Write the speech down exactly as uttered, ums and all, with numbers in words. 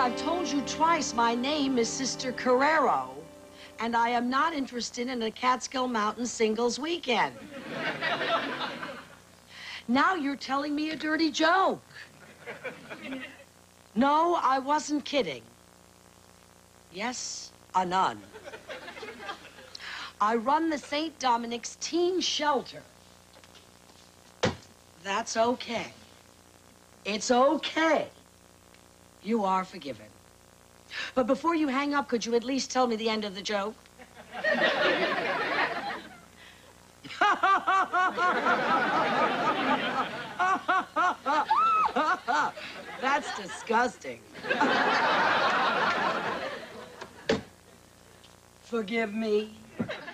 I've told you twice my name is Sister Carrero, and I am not interested in a Catskill Mountain singles weekend. Now you're telling me a dirty joke. No, I wasn't kidding. Yes, a nun. I run the Saint Dominic's Teen Shelter. That's okay. It's okay. You are forgiven. But before you hang up, could you at least tell me the end of the joke? That's disgusting. Forgive me.